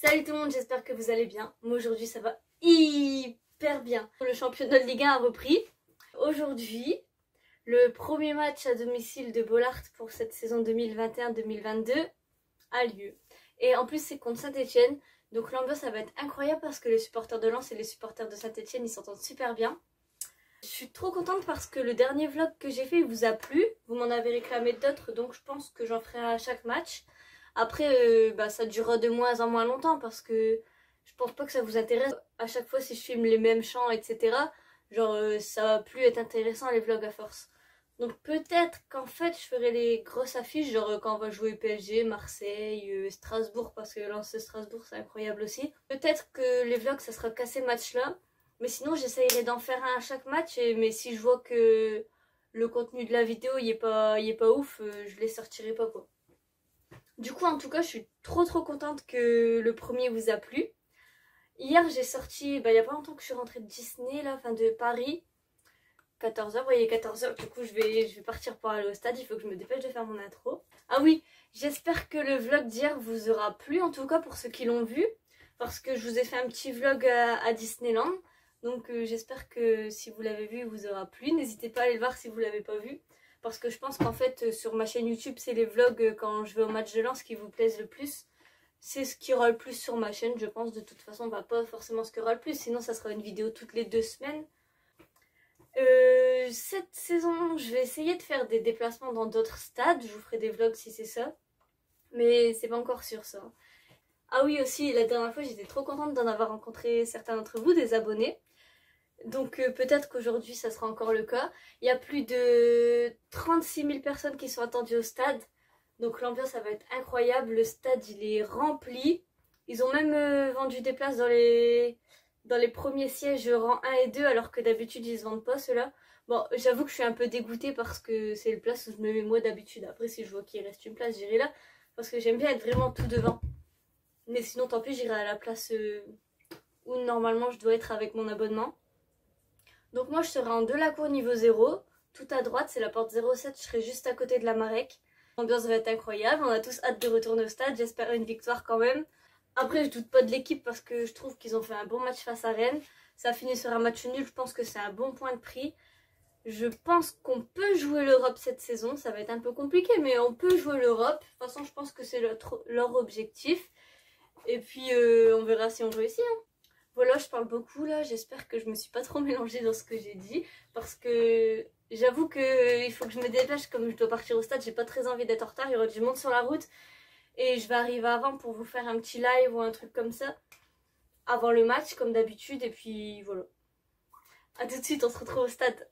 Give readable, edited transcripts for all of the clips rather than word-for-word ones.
Salut tout le monde, j'espère que vous allez bien. Moi aujourd'hui ça va hyper bien. Le championnat de Ligue 1 a repris. Aujourd'hui, le premier match à domicile de Bollaert pour cette saison 2021-2022 a lieu. Et en plus c'est contre Saint-Etienne. Donc l'ambiance ça va être incroyable parce que les supporters de Lens et les supporters de Saint-Etienne ils s'entendent super bien. Je suis trop contente parce que le dernier vlog que j'ai fait il vous a plu. Vous m'en avez réclamé d'autres donc je pense que j'en ferai à chaque match. Après, ça durera de moins en moins longtemps parce que je pense pas que ça vous intéresse. À chaque fois, si je filme les mêmes chants, etc., ça va plus être intéressant les vlogs à force. Donc peut-être qu'en fait, je ferai les grosses affiches, genre quand on va jouer PSG, Marseille, Strasbourg, parce que Lens Strasbourg, c'est incroyable aussi. Peut-être que les vlogs, ça sera qu'à ces matchs-là. Mais sinon, j'essayerai d'en faire un à chaque match. Mais si je vois que le contenu de la vidéo, il est pas ouf, je les sortirai pas, quoi. Du coup, en tout cas, je suis trop contente que le premier vous a plu. Hier, j'ai sorti, il y a pas longtemps que je suis rentrée de Disney, là, enfin de Paris. 14h, vous voyez, 14h, du coup, je vais partir pour aller au stade. Il faut que je me dépêche de faire mon intro. Ah oui, j'espère que le vlog d'hier vous aura plu, en tout cas pour ceux qui l'ont vu. Parce que je vous ai fait un petit vlog à Disneyland. Donc, j'espère que si vous l'avez vu, il vous aura plu. N'hésitez pas à aller le voir si vous l'avez pas vu. Parce que je pense qu'en fait, sur ma chaîne YouTube, c'est les vlogs quand je vais au match de Lens qui vous plaisent le plus. C'est ce qui aura le plus sur ma chaîne, je pense. De toute façon, pas forcément ce qui aura le plus. Sinon, ça sera une vidéo toutes les 2 semaines. Cette saison, je vais essayer de faire des déplacements dans d'autres stades. Je vous ferai des vlogs si c'est ça. Mais c'est pas encore sûr ça. Ah oui, aussi, la dernière fois, j'étais trop contente d'en avoir rencontré certains d'entre vous, des abonnés. Donc peut-être qu'aujourd'hui ça sera encore le cas. Il y a plus de 36 000 personnes qui sont attendues au stade. Donc l'ambiance ça va être incroyable. Le stade il est rempli. Ils ont même vendu des places dans les premiers sièges rang 1 et 2 alors que d'habitude ils se vendent pas ceux-là. Bon, j'avoue que je suis un peu dégoûtée parce que c'est le place où je me mets moi d'habitude. Après si je vois qu'il reste une place j'irai là. Parce que j'aime bien être vraiment tout devant. Mais sinon tant pis j'irai à la place où normalement je dois être avec mon abonnement. Donc moi je serai en Delacour niveau 0, tout à droite c'est la porte 07, je serai juste à côté de la Marek. L'ambiance va être incroyable, on a tous hâte de retourner au stade, j'espère une victoire quand même. Après je doute pas de l'équipe parce que je trouve qu'ils ont fait un bon match face à Rennes. Ça a fini sur un match nul, je pense que c'est un bon point de prix. Je pense qu'on peut jouer l'Europe cette saison, ça va être un peu compliqué mais on peut jouer l'Europe. De toute façon je pense que c'est leur objectif. Et puis on verra si on réussit. Hein. Voilà, je parle beaucoup là, j'espère que je me suis pas trop mélangée dans ce que j'ai dit parce que j'avoue que il faut que je me dépêche comme je dois partir au stade, j'ai pas très envie d'être en retard, il y aura du monde sur la route et je vais arriver avant pour vous faire un petit live ou un truc comme ça avant le match comme d'habitude et puis voilà. A tout de suite, on se retrouve au stade.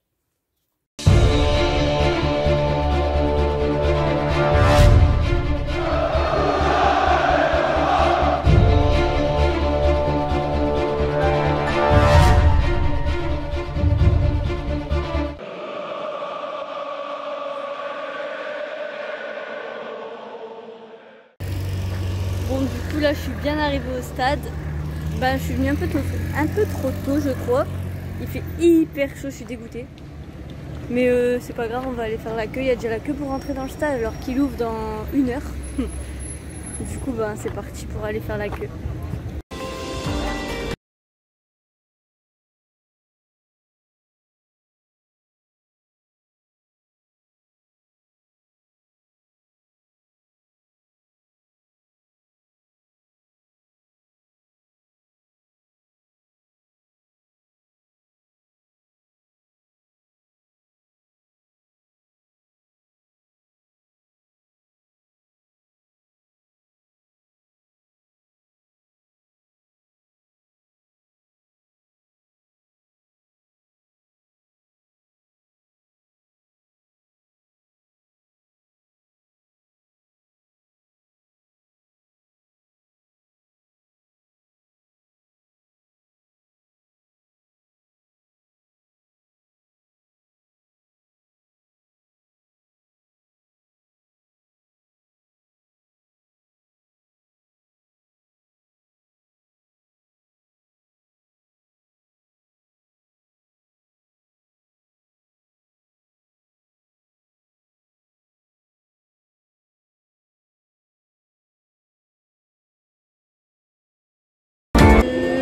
Bon du coup là je suis bien arrivée au stade. Je suis venue un peu trop tôt je crois. Il fait hyper chaud, je suis dégoûtée. Mais c'est pas grave, on va aller faire la queue. Il y a déjà la queue pour rentrer dans le stade alors qu'il ouvre dans 1 heure. Du coup c'est parti pour aller faire la queue.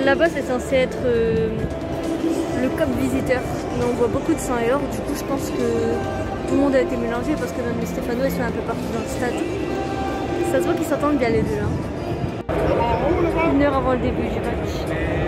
Là-bas, c'est censé être le COP visiteur. Mais on voit beaucoup de sang et or. Du coup, je pense que tout le monde a été mélangé parce que même les Stéphanois, ils sont un peu partout dans le stade. Ça se voit qu'ils s'entendent bien les deux. Hein. 1 heure avant le début du match.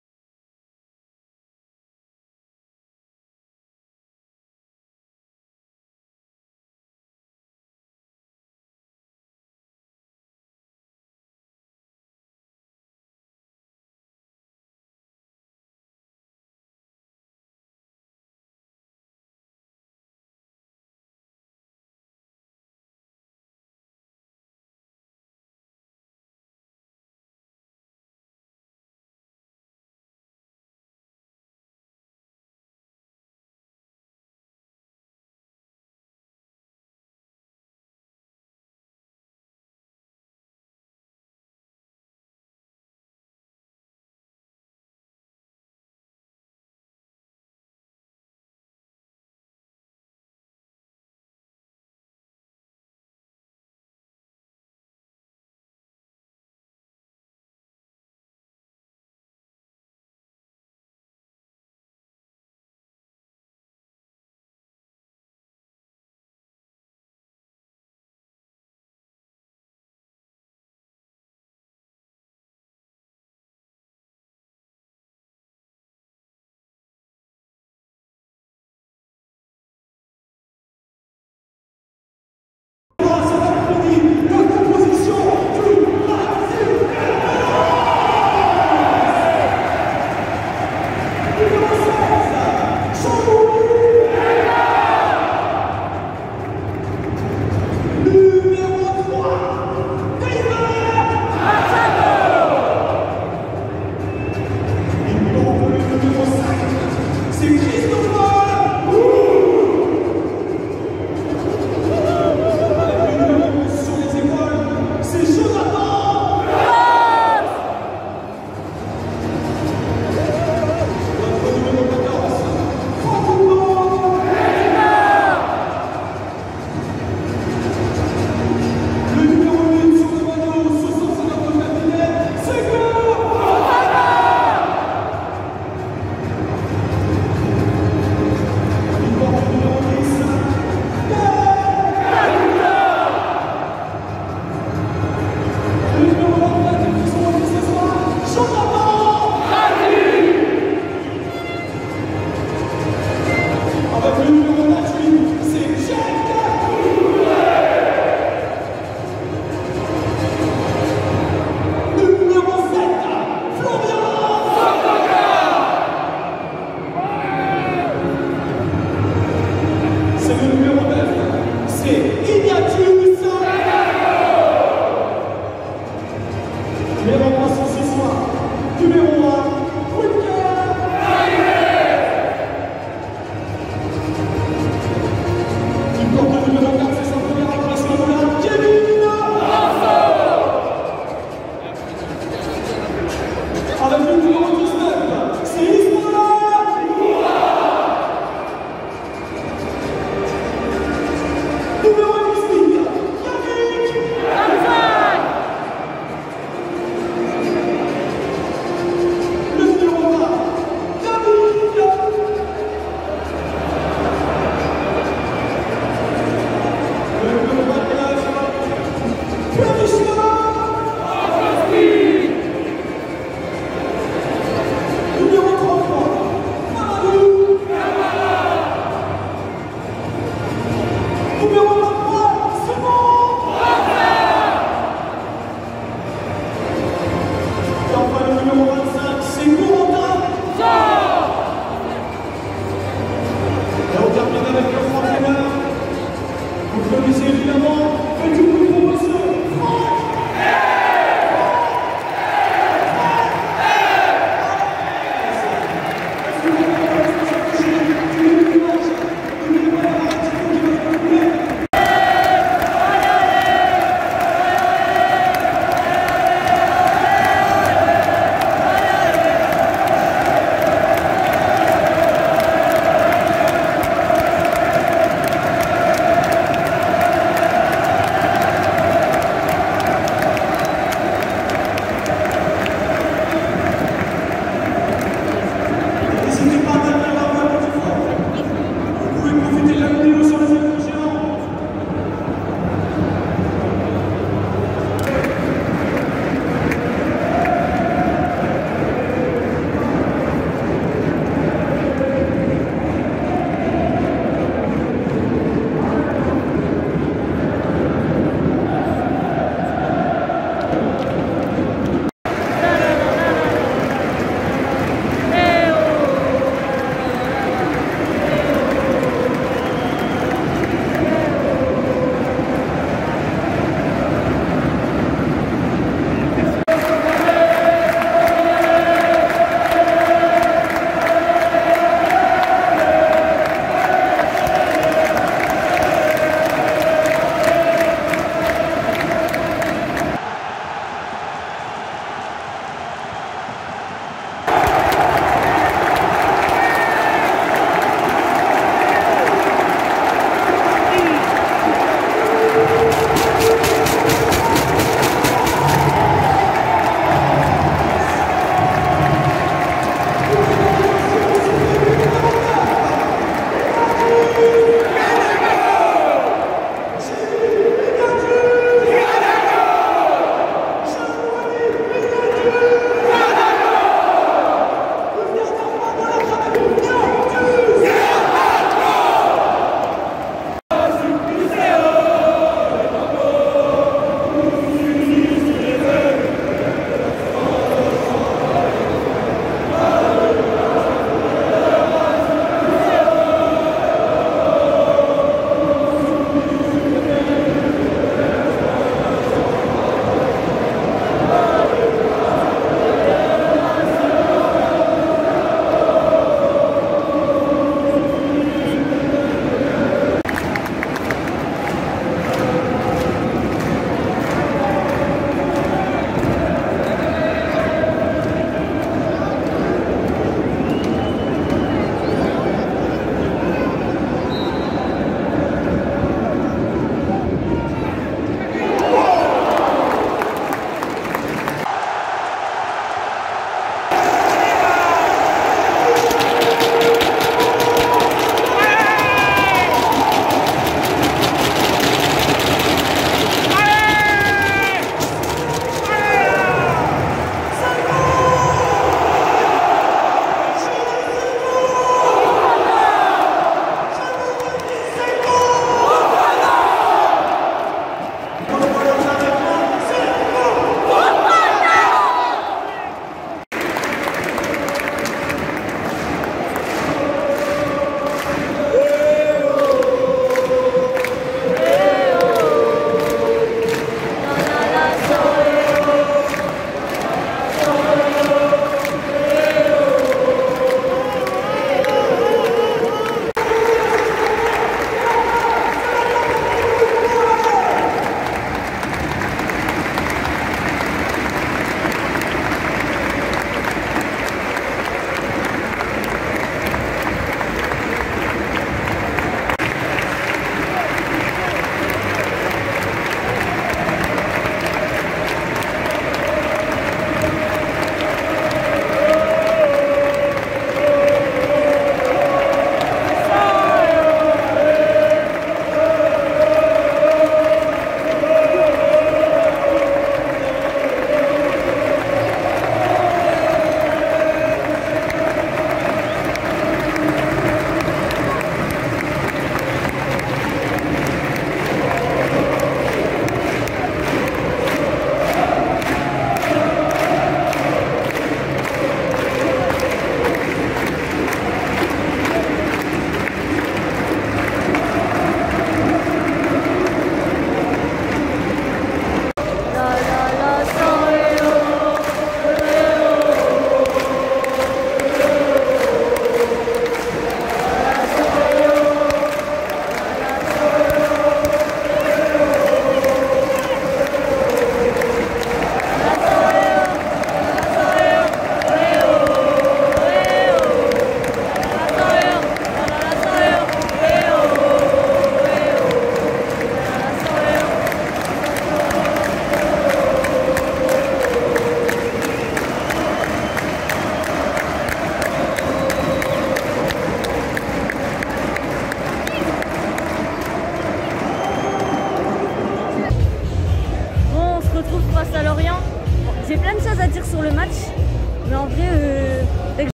face à Lorient. J'ai plein de choses à dire sur le match, mais en vrai, dès que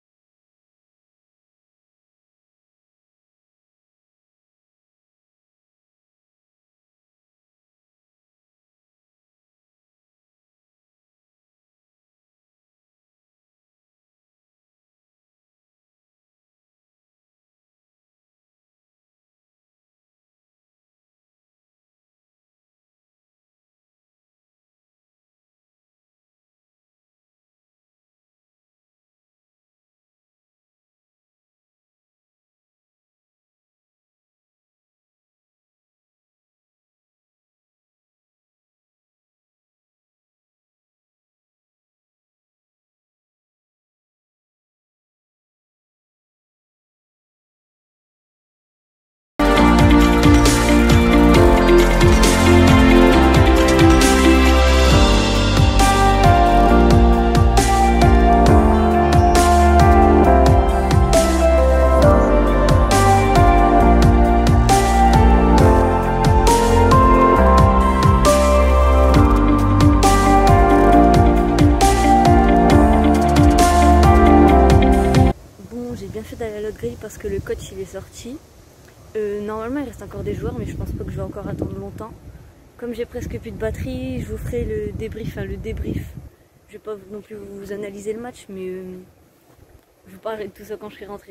d'aller à l'autre grille parce que le coach il est sorti. Normalement il reste encore des joueurs mais je pense pas que je vais encore attendre longtemps. Comme j'ai presque plus de batterie, je vous ferai le débrief, Je vais pas non plus vous analyser le match mais je vous parlerai de tout ça quand je serai rentrée.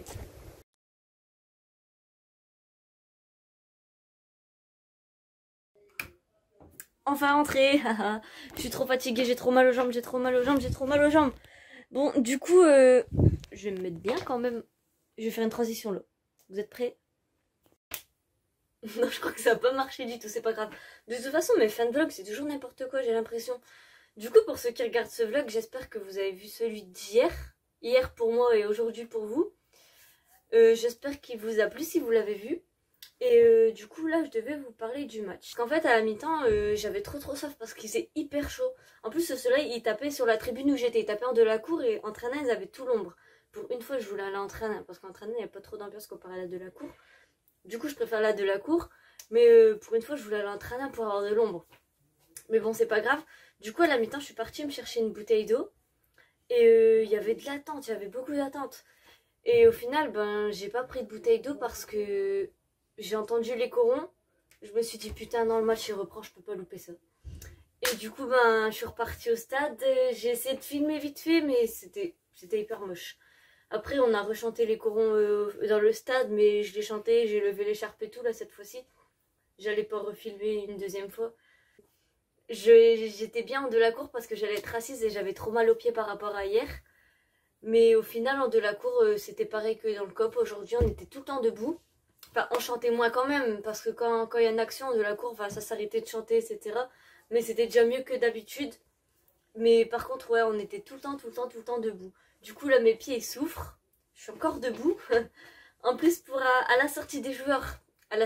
Enfin rentrée. Je suis trop fatiguée, j'ai trop mal aux jambes, j'ai trop mal aux jambes, j'ai trop mal aux jambes. Bon du coup je vais me mettre bien quand même. Je vais faire une transition là. Vous êtes prêts? Non, je crois que ça n'a pas marché du tout, c'est pas grave. De toute façon, mes fins de vlog, c'est toujours n'importe quoi, j'ai l'impression. Du coup, pour ceux qui regardent ce vlog, j'espère que vous avez vu celui d'hier. Hier pour moi et aujourd'hui pour vous. J'espère qu'il vous a plu si vous l'avez vu. Et du coup, là, je devais vous parler du match. Parce qu'en fait, à la mi-temps, j'avais trop soif parce qu'il faisait hyper chaud. En plus, ce soleil, il tapait sur la tribune où j'étais. Il tapait en de la cour et entraînant, ils avaient tout l'ombre. Pour une fois, je voulais aller entraîner parce qu'entraîner, il n'y a pas trop d'ambiance comparé à la de la cour. Du coup, je préfère la de la cour. Mais pour une fois, je voulais aller entraîner pour avoir de l'ombre. Mais bon, c'est pas grave. Du coup, à la mi-temps, je suis partie me chercher une bouteille d'eau. Et il y avait de l'attente, il y avait beaucoup d'attente. Et au final, ben, j'ai pas pris de bouteille d'eau parce que j'ai entendu les corons. Je me suis dit, putain, non, le match il reprend, je peux pas louper ça. Et du coup, ben, je suis repartie au stade. J'ai essayé de filmer vite fait, mais c'était hyper moche. Après, on a rechanté les corons dans le stade, mais je l'ai chanté, j'ai levé l'écharpe et tout, là, cette fois-ci. J'allais pas refilmer une deuxième fois. J'étais bien en de la cour parce que j'allais être assise et j'avais trop mal aux pieds par rapport à hier. Mais au final, en de la cour, c'était pareil que dans le COP. Aujourd'hui, on était tout le temps debout. Enfin, on chantait moins quand même, parce que quand il y a une action de la cour, enfin, ça s'arrêtait de chanter, etc. Mais c'était déjà mieux que d'habitude. Mais par contre, ouais, on était tout le temps debout. Du coup, là, mes pieds, ils souffrent. Je suis encore debout. En plus, à la sortie des joueurs,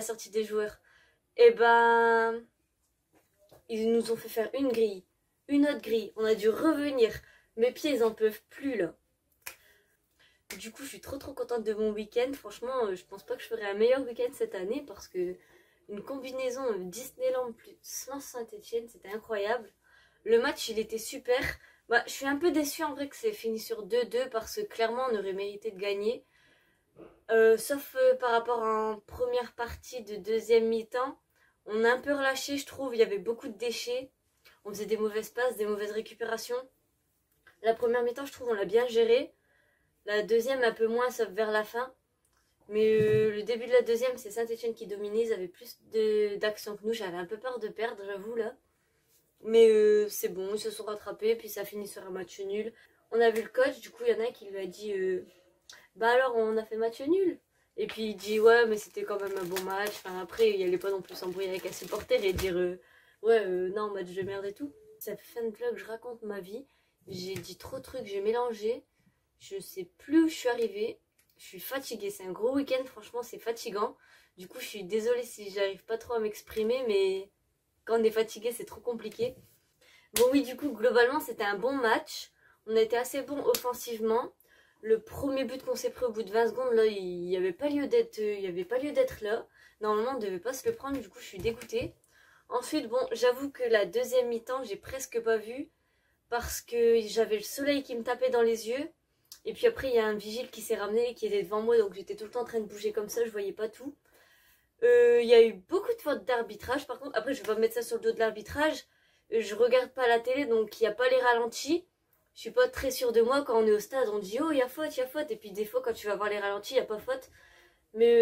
et ben, ils nous ont fait faire une grille, une autre grille. On a dû revenir. Mes pieds, ils en peuvent plus, là. Du coup, je suis trop contente de mon week-end. Franchement, je pense pas que je ferai un meilleur week-end cette année parce que une combinaison Disneyland plus Saint-Etienne, c'était incroyable. Le match, il était super. Bah, je suis un peu déçue en vrai que c'est fini sur 2-2 parce que clairement, on aurait mérité de gagner. Sauf par rapport en première partie de deuxième mi-temps. On a un peu relâché, je trouve. Il y avait beaucoup de déchets. On faisait des mauvaises passes, des mauvaises récupérations. La première mi-temps, je trouve, on l'a bien géré. La deuxième, un peu moins, sauf vers la fin. Mais le début de la deuxième, c'est Saint-Etienne qui dominait. Ils avaient plus d'actions que nous. J'avais un peu peur de perdre, j'avoue, là. Mais c'est bon, ils se sont rattrapés. Puis ça finit sur un match nul. On a vu le coach, du coup, il y en a qui lui a dit bah alors, on a fait match nul. Et puis il dit ouais, mais c'était quand même un bon match. Enfin, après, il allait pas non plus s'embrouiller avec un supporter et dire ouais, non, match de merde et tout. Cette fin de vlog, je raconte ma vie. J'ai dit trop de trucs, j'ai mélangé. Je sais plus où je suis arrivée. Je suis fatiguée. C'est un gros week-end. Franchement, c'est fatigant. Du coup, je suis désolée si j'arrive pas trop à m'exprimer. Mais quand on est fatigué, c'est trop compliqué. Bon, oui, du coup, globalement, c'était un bon match. On a été assez bon offensivement. Le premier but qu'on s'est pris au bout de 20 secondes, là, il n'y avait pas lieu d'être là. Normalement, on ne devait pas se le prendre. Du coup, je suis dégoûtée. Ensuite, bon, j'avoue que la deuxième mi-temps, j'ai presque pas vu parce que j'avais le soleil qui me tapait dans les yeux. Et puis après, il y a un vigile qui s'est ramené, qui était devant moi, donc j'étais tout le temps en train de bouger comme ça, je voyais pas tout. Il y a eu beaucoup de fautes d'arbitrage, par contre. Après, je vais pas mettre ça sur le dos de l'arbitrage. Je regarde pas la télé, donc il n'y a pas les ralentis. Je suis pas très sûre de moi. Quand on est au stade, on dit oh, il y a faute, il y a faute. Et puis des fois, quand tu vas voir les ralentis, il n'y a pas faute. Mais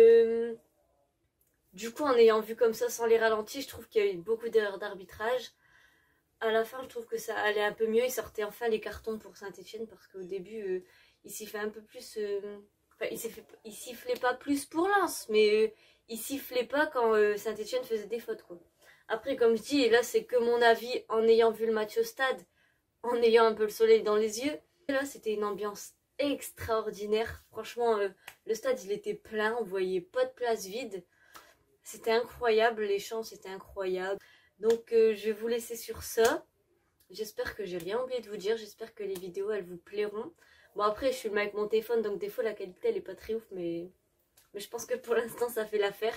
du coup, en ayant vu comme ça sans les ralentis, je trouve qu'il y a eu beaucoup d'erreurs d'arbitrage. À la fin, je trouve que ça allait un peu mieux. Ils sortaient enfin les cartons pour Saint-Etienne parce qu'au début, il sifflait un peu plus. Enfin, il sifflait pas plus pour Lens, mais il sifflait pas quand Saint-Etienne faisait des fautes, quoi. Après, comme je dis, et là, c'est que mon avis en ayant vu le match au stade, en ayant un peu le soleil dans les yeux. Et là, c'était une ambiance extraordinaire. Franchement, le stade, il était plein. On voyait pas de place vide. C'était incroyable. Les chants, c'était incroyable. Donc, je vais vous laisser sur ça. J'espère que j'ai rien oublié de vous dire. J'espère que les vidéos, elles vous plairont. Bon, après, je filme avec mon téléphone, donc des fois, la qualité, elle est pas très ouf, mais je pense que pour l'instant, ça fait l'affaire.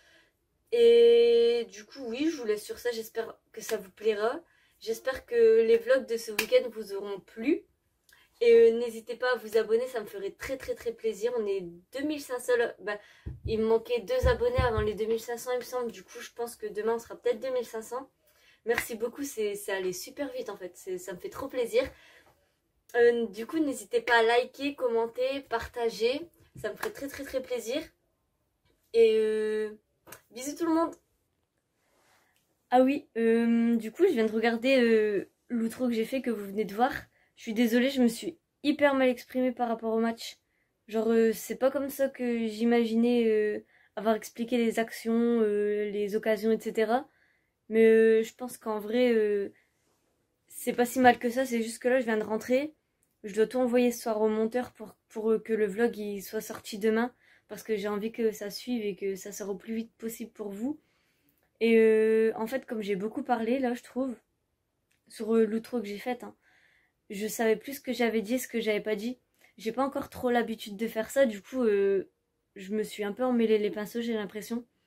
Et du coup, oui, je vous laisse sur ça. J'espère que ça vous plaira. J'espère que les vlogs de ce week-end vous auront plu. Et n'hésitez pas à vous abonner, ça me ferait très très très plaisir. On est 2500. Bah, il me manquait 2 abonnés avant les 2500, il me semble. Du coup, je pense que demain, on sera peut-être 2500. Merci beaucoup, ça allait super vite en fait. Ça me fait trop plaisir. Du coup, n'hésitez pas à liker, commenter, partager. Ça me ferait très très très plaisir. Et bisous tout le monde. Ah oui, du coup, je viens de regarder l'outro que j'ai fait, que vous venez de voir. Je suis désolée, je me suis hyper mal exprimée par rapport au match. Genre, c'est pas comme ça que j'imaginais avoir expliqué les actions, les occasions, etc. Mais je pense qu'en vrai, c'est pas si mal que ça. C'est juste que là, je viens de rentrer. Je dois tout envoyer ce soir au monteur pour que le vlog il soit sorti demain. Parce que j'ai envie que ça suive et que ça sort au plus vite possible pour vous. Et en fait, comme j'ai beaucoup parlé, là, je trouve, sur l'outro que j'ai faite, hein, je savais plus ce que j'avais dit et ce que j'avais pas dit. J'ai pas encore trop l'habitude de faire ça, du coup, je me suis un peu emmêlé les pinceaux, j'ai l'impression.